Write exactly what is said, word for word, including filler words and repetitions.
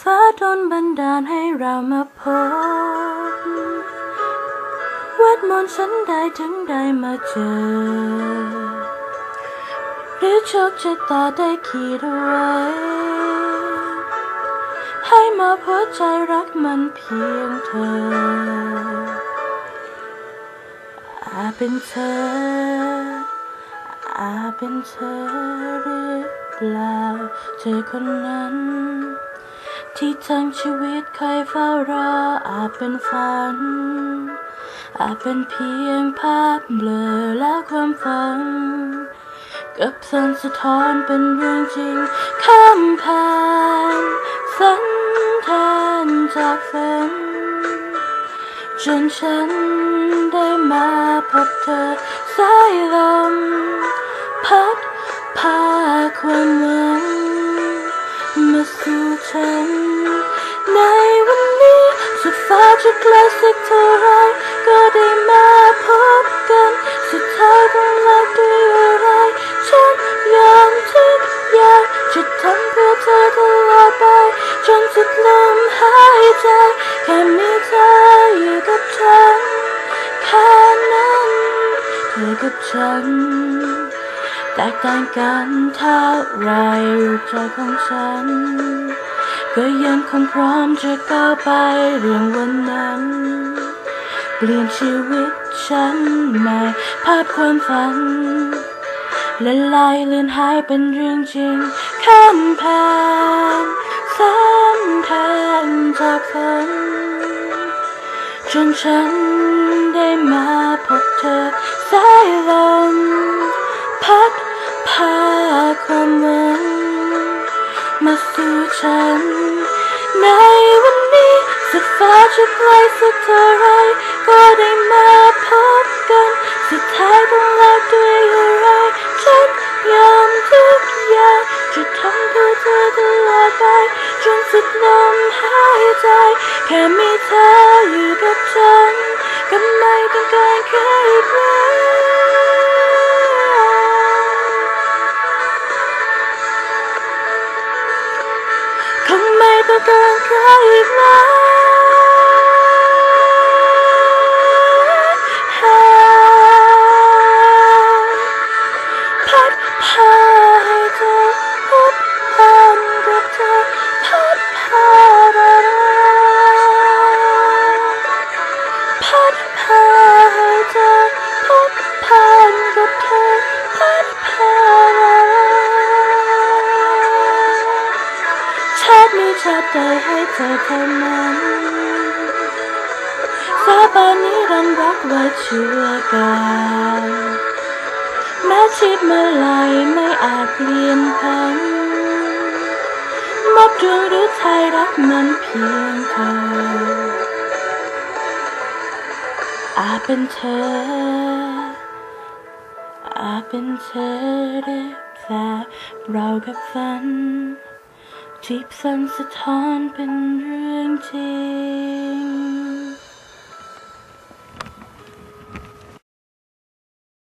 ฟ้าโดนบันดาลให้เรามาพบเวทมนต์ฉันได้ถึงได้มาเจอหรือโชคชะตาได้ขีดเอาไว้ให้มาหัวใจรักมันเพียงเธออาจเป็นเธออาจเป็นเธอหรือเปล่าเธอคนนั้นที่ทั้งชีวิตคอยเฝ้ารออาจเป็นฝันอาจเป็นเพียงภาพเบลอและความฝันกับแสงสะท้อนเป็นเรื่องจริงข้ามผ่านฝันแทนจากฝันจนฉันได้มาพบเธอสายลมพัดพาความหวังมาสู่ฉันในวันนี้สุดฟ้าจะไกลสักเท่าไรก็ได้มาพบกันสุดท้ายต้องลาด้วยอะไรฉันยอมทุกอย่างจะทำเพื่อเธอตลอดไปจนสุดลมหายใจแค่มีเธออยู่กับฉันแค่นั้นเธอกับฉันแตกต่างกันเท่าไรรูปใจของฉันก็ยังคงพร้อมจะก้าวไปเรื่องวันนั้นเปลี่ยนชีวิตฉันใหม่ภาพความฝันละลายเลือนหายเป็นเรื่องจริงข้ามผ่านเส้นทางจากฝันจนฉันได้มาพบเธอสายลมพัดพาความหวังมาสู่ฉันในวันนี้สุดฟ้าจะไกลสักเท่าไรก็ได้มาพบกันสุดท้ายต้องลาด้วยอะไรฉันยอมทุกอย่างจะทำเพื่อเธอตลอดไปจนสุดลมหายใจแค่มีเธออยู่กับฉันก็ไม่ต้องการใครอีกแล้วคงไม่ต้องการใครอีกแล้วพัดพาให้เธอพบพันกับเธอพัดพาพัดพาให้เธอพบพันกับเธอพัดพาชาตินี้ชาติใดให้เธอเท่านั้นสาบานนี้รันรักไว้เชื่อกันแม้ชีวิตเมื่อไรไม่อาจเปลี่ยนพันมอบดวงหรือไทยรักมันเพียงเธออาจเป็นเธออาจเป็นเธอหรือเปล่าเรากับฝันที่ฝันสะท้อนเป็นเรื่องจริ